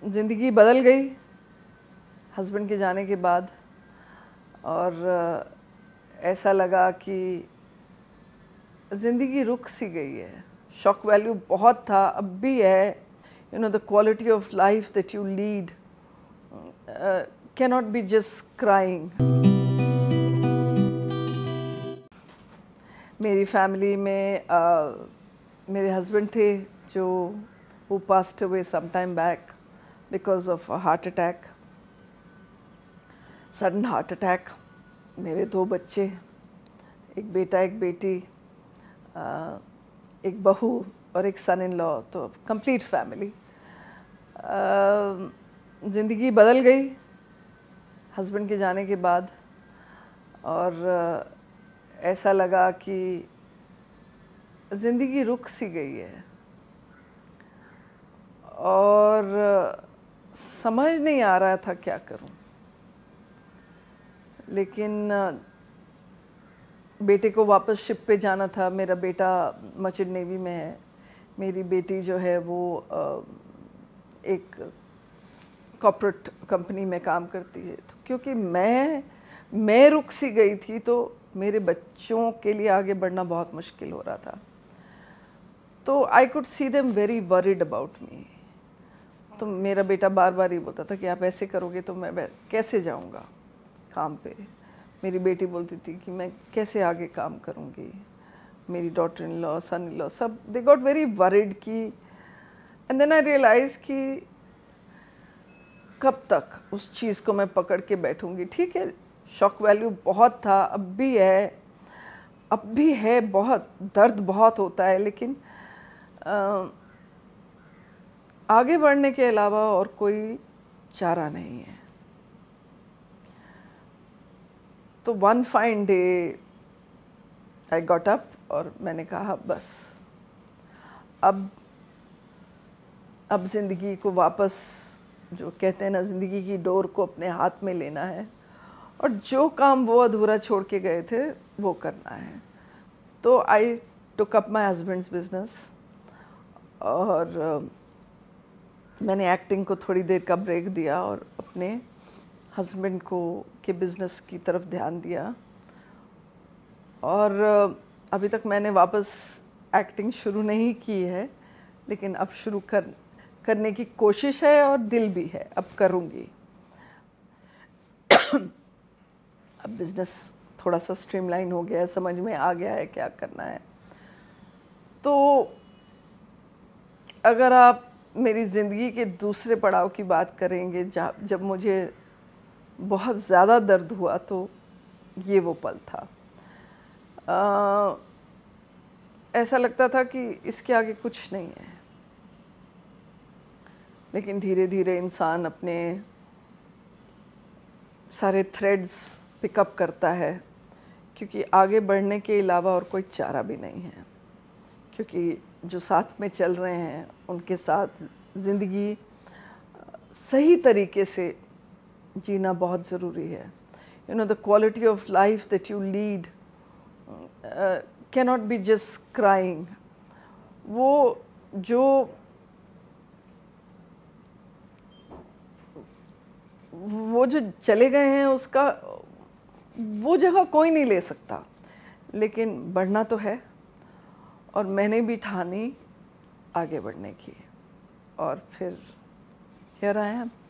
ज़िंदगी बदल गई हस्बैंड के जाने के बाद, और ऐसा लगा कि ज़िंदगी रुक सी गई है। शॉक वैल्यू बहुत था, अब भी है। You know, the quality of life that you lead cannot be just crying. मेरी फैमिली में मेरे हस्बैंड थे जो who passed away some time back because of a heart attack, sudden heart attack। मेरे 2 बच्चे, एक बेटा एक बेटी, एक बहू और एक सन इन लॉ, तो कंप्लीट फैमिली। ज़िंदगी बदल गई हस्बैंड के जाने के बाद, और ऐसा लगा कि ज़िंदगी रुक सी गई है, और समझ नहीं आ रहा था क्या करूं। लेकिन बेटे को वापस शिप पे जाना था। मेरा बेटा मर्चेंट नेवी में है, मेरी बेटी जो है वो एक कॉर्पोरेट कंपनी में काम करती है। तो क्योंकि मैं रुक सी गई थी, तो मेरे बच्चों के लिए आगे बढ़ना बहुत मुश्किल हो रहा था। तो I could see them very worried about me. तो मेरा बेटा बार बार ही बोलता था कि आप ऐसे करोगे तो मैं कैसे जाऊंगा काम पे। मेरी बेटी बोलती थी कि मैं कैसे आगे काम करूंगी। मेरी daughter in law, son in law, सब दे गॉट वेरी वरीड की। एंड देन आई रियलाइज कि कब तक उस चीज़ को मैं पकड़ के बैठूंगी। ठीक है, शॉक वैल्यू बहुत था, अब भी है, बहुत दर्द बहुत होता है, लेकिन आगे बढ़ने के अलावा और कोई चारा नहीं है। तो one fine day I got up और मैंने कहा बस अब ज़िंदगी को वापस, जो कहते हैं ना, ज़िंदगी की डोर को अपने हाथ में लेना है, और जो काम वो अधूरा छोड़ के गए थे वो करना है। तो I took up my husband's business, और मैंने एक्टिंग को थोड़ी देर का ब्रेक दिया और अपने हस्बैंड के बिज़नेस की तरफ ध्यान दिया। और अभी तक मैंने वापस एक्टिंग शुरू नहीं की है, लेकिन अब शुरू करने की कोशिश है और दिल भी है, अब करूँगी। अब बिज़नेस थोड़ा सा स्ट्रीमलाइन हो गया है, समझ में आ गया है क्या करना है। तो अगर आप मेरी ज़िंदगी के दूसरे पड़ाव की बात करेंगे, जब मुझे बहुत ज़्यादा दर्द हुआ, तो ये वो पल था। ऐसा लगता था कि इसके आगे कुछ नहीं है। लेकिन धीरे धीरे इंसान अपने सारे थ्रेड्स पिकअप करता है, क्योंकि आगे बढ़ने के अलावा और कोई चारा भी नहीं है। क्योंकि जो साथ में चल रहे हैं उनके साथ ज़िंदगी सही तरीके से जीना बहुत ज़रूरी है। You know, the quality of life that you lead cannot be just crying. वो जो चले गए हैं, उसका वो जगह कोई नहीं ले सकता। लेकिन बढ़ना तो है, और मैंने भी ठानी आगे बढ़ने की, और फिर हियर आई एम।